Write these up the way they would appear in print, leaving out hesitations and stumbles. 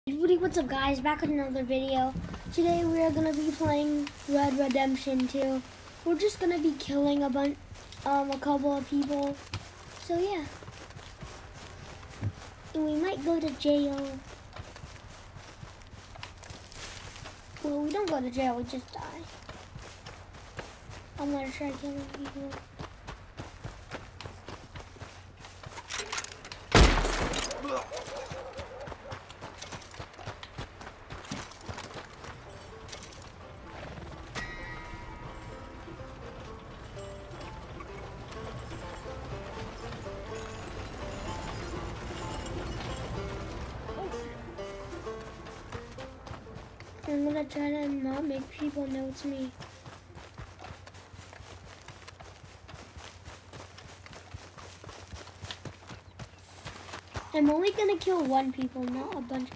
Everybody, what's up guys, back with another video. Today we are going to be playing Red Redemption 2. We're just going to be killing a couple of people. So yeah. And we might go to jail. Well, we don't go to jail, we just die. I'm going to try killing people. I'm gonna try to not make people know it's me. I'm only gonna kill one people, not a bunch.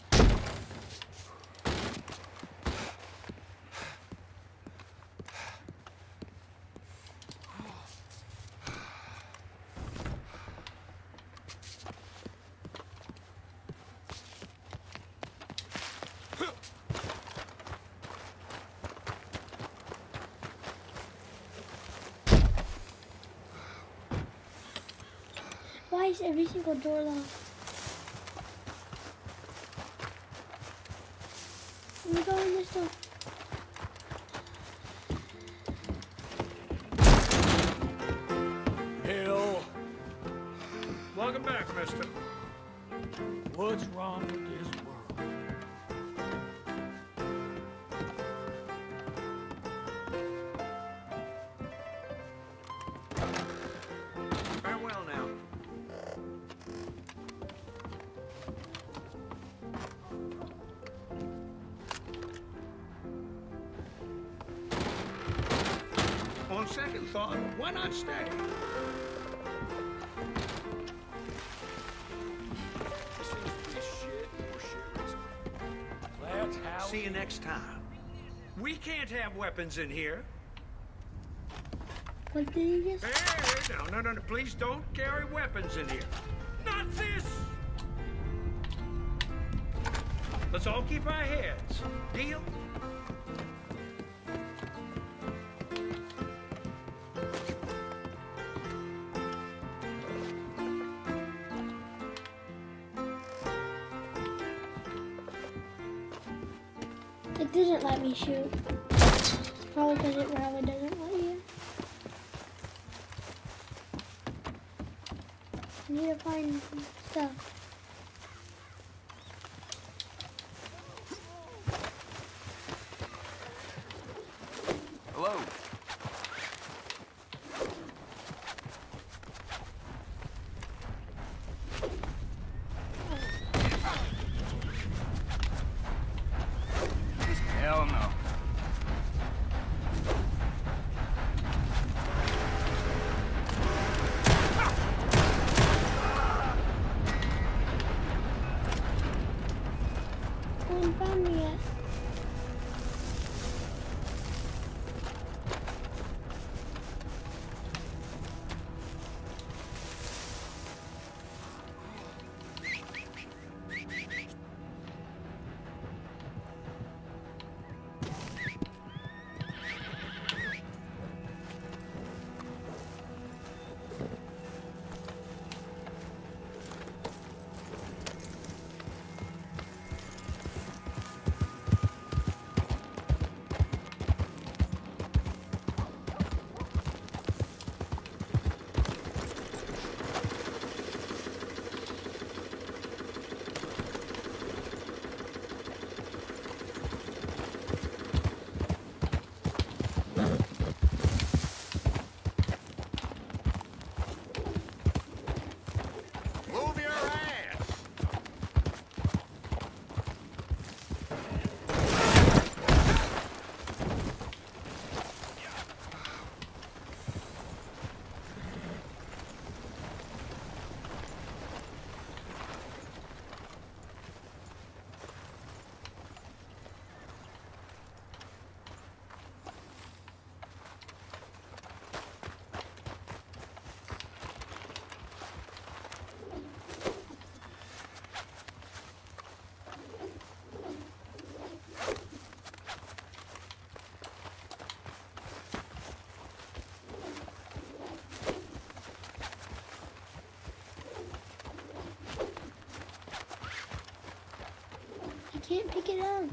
Why is every single door locked? Let me go in this door. Hill. Welcome back, mister. What's wrong with this world? Farewell now. On second thought, why not stay? See you next time. We can't have weapons in here. What did you just? Hey, no. Please don't carry weapons in here. Not this! Let's all keep our heads. Deal? It didn't let me shoot. It's probably because it probably doesn't let you. I need to find stuff. Hello. Hell no. No one found me yet. can't pick it up.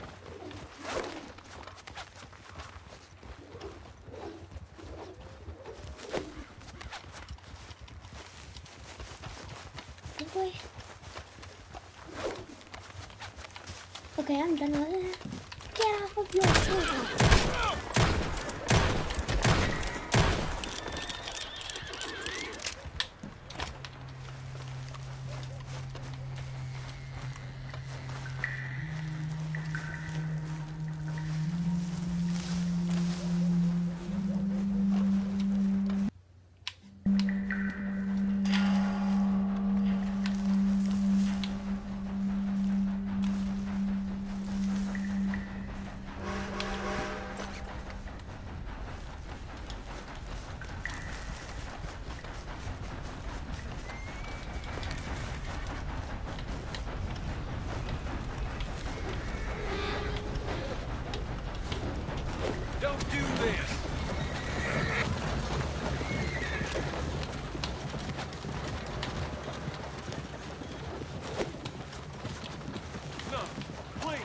Good boy. Okay, I'm done with it. Get off of your shoulder. Don't do this! No, please!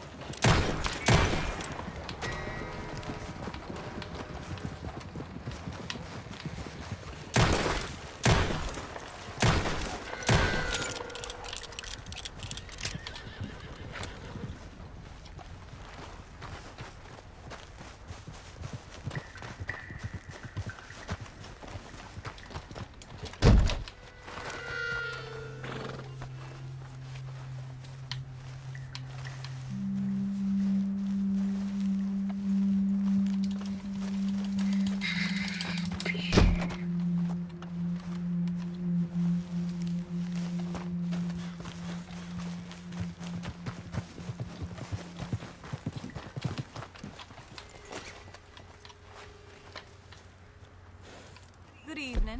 Good evening.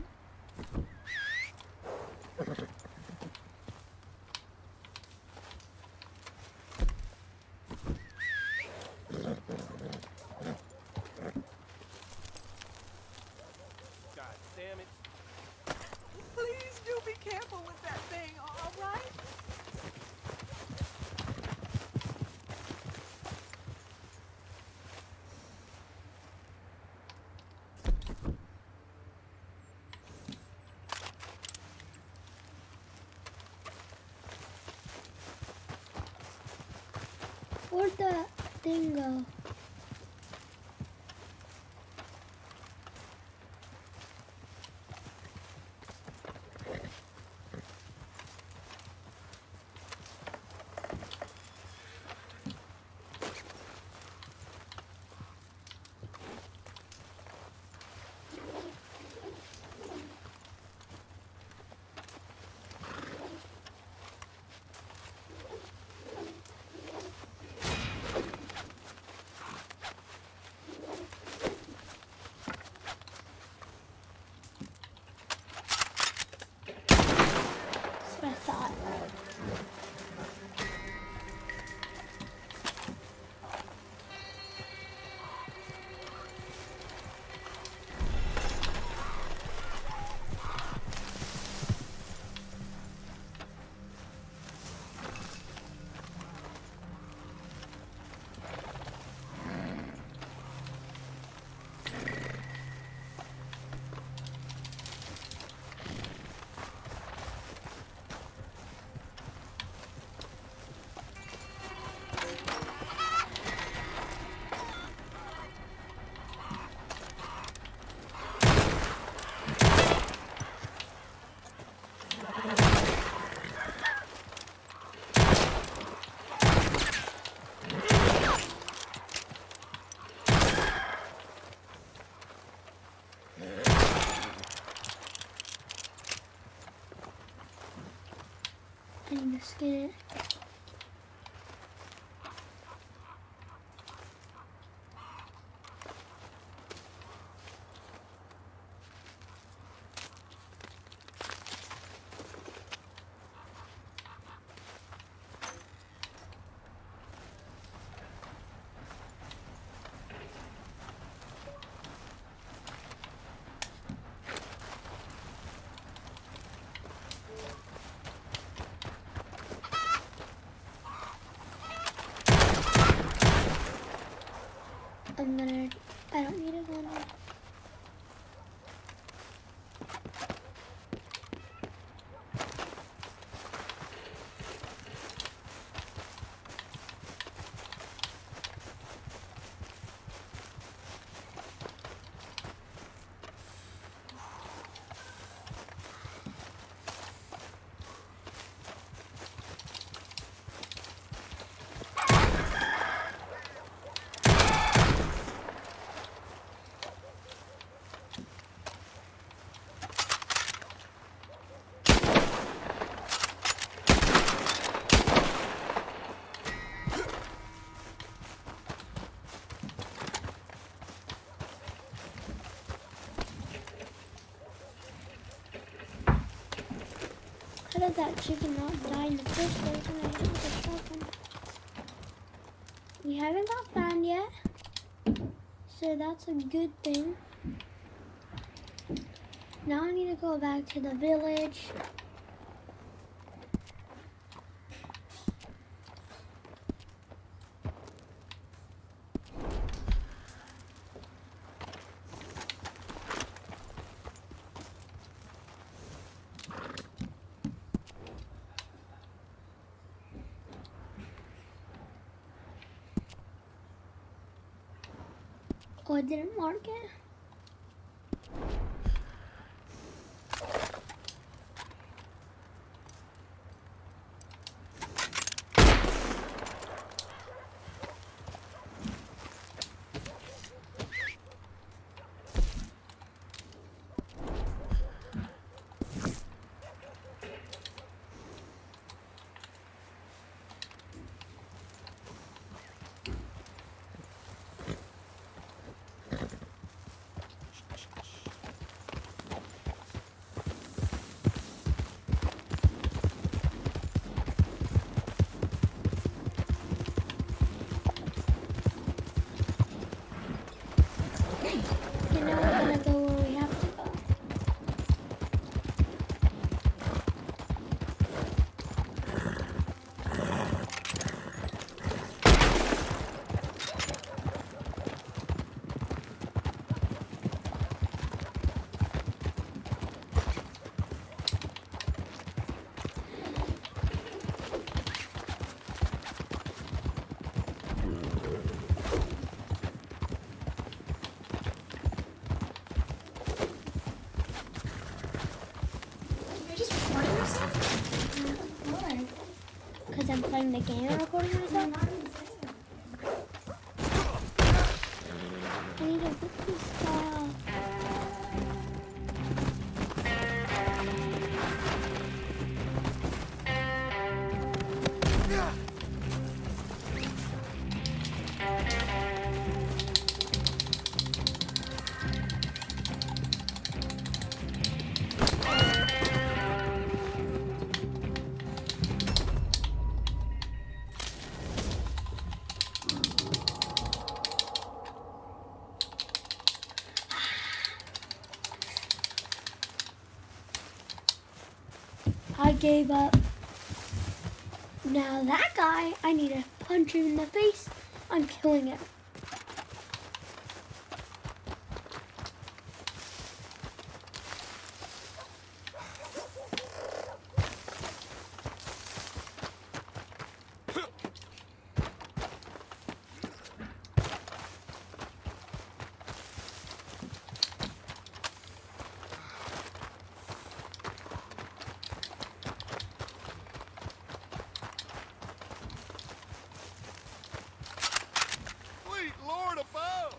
God damn it. Please do be careful with that thing, all right? Where'd the thing go? I don't need a gun. How did that chicken not die in the first place when I hit it with a shotgun? We haven't got found yet, so that's a good thing. Now I need to go back to the village. Oh, I didn't mark it. And now we're gonna go where we have to go. Because I'm playing the game and recording myself. I need to put this file. I gave up. Now that guy, I need to punch him in the face. I'm killing him. Lord above!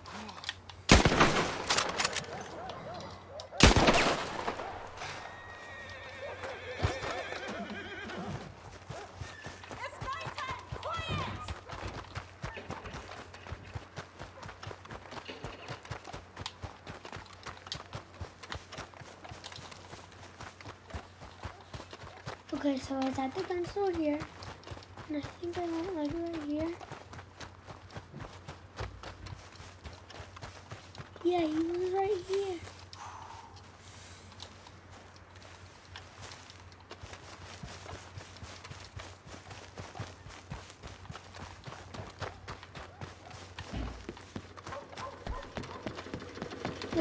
It's nighttime! Quiet! Okay, so I was at the gun store here. And I think I went like right here. Yeah, he was right here.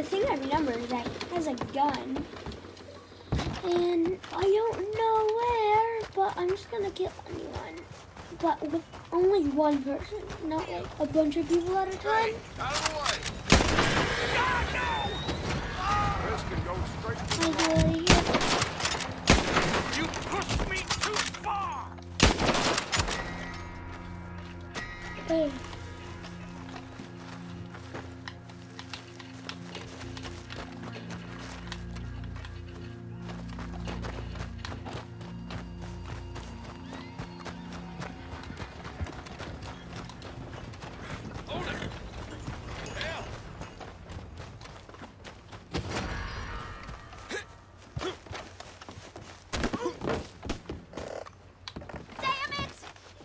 the thing I remember is that he has a gun. And I don't know where, but I'm just gonna kill anyone. But with only one person, not like a bunch of people at a time. Hey, out of the way! God, no! This can go straight to I the do wall. it here. You pushed me too far! Hey. Hold it! Hell! Damn it!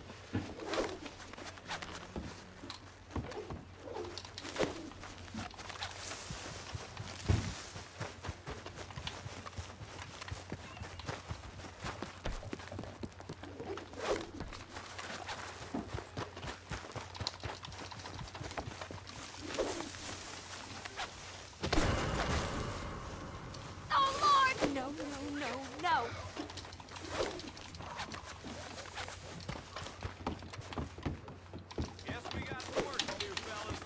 Oh, Lord! No, no, no, no. Guess we got some work to do, fellas.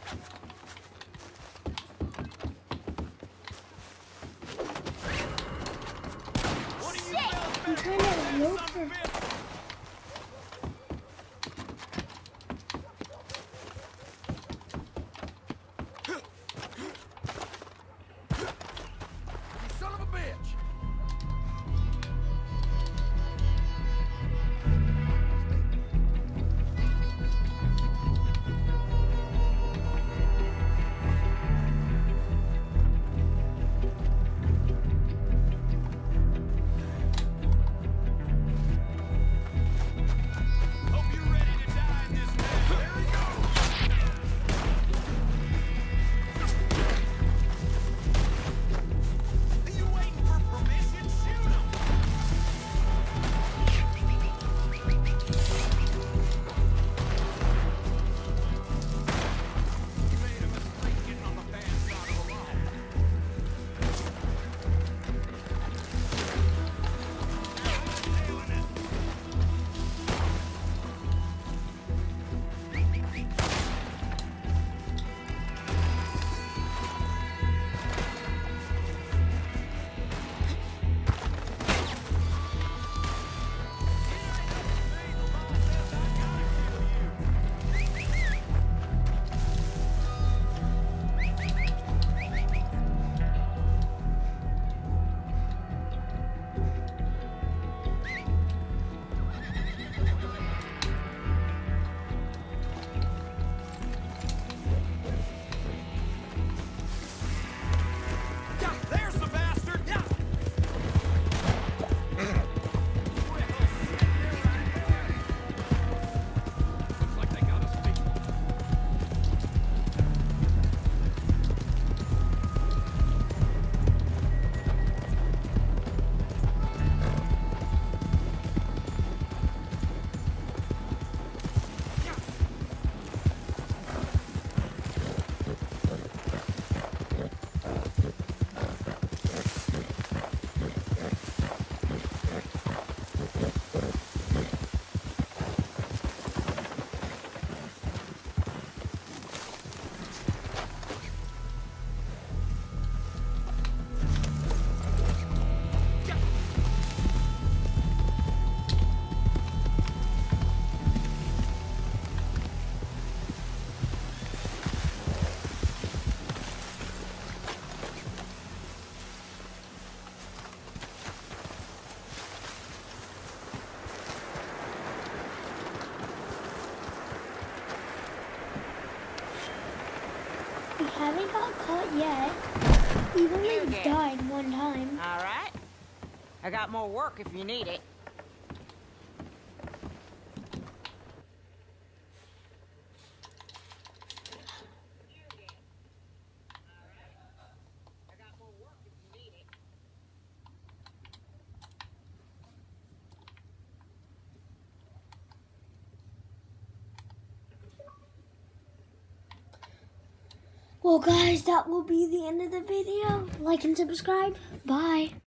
What do you fellas I'm better trying to do, load son her. of a bitch? You son of a bitch! Hope you're ready to die in this mess. There he goes! Are you waiting for permission? Shoot him! You made a mistake getting on the bad side of the law. Yeah, there's the bastard! Yeah! Looks like they got us beat. We haven't got caught yet. We've You only did. died one time. All right. I got more work if you need it. Well, guys, that will be the end of the video. Like and subscribe. Bye.